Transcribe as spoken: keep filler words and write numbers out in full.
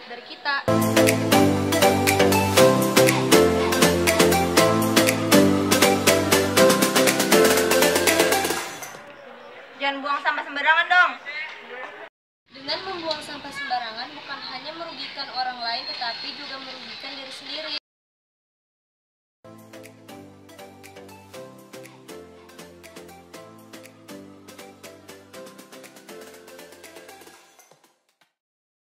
dari kita. Jangan buang sampah sembarangan dong. Dengan membuang sampah sembarangan bukan hanya merugikan orang lain tetapi juga merugikan diri sendiri.